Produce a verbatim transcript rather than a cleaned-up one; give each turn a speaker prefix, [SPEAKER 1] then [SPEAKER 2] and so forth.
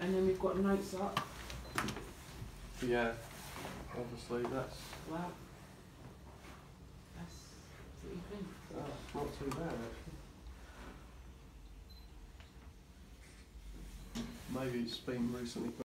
[SPEAKER 1] and then we've got notes up.
[SPEAKER 2] Yeah, obviously that's
[SPEAKER 1] Well, that's what you think.
[SPEAKER 2] that's not too bad actually. Maybe it's been recently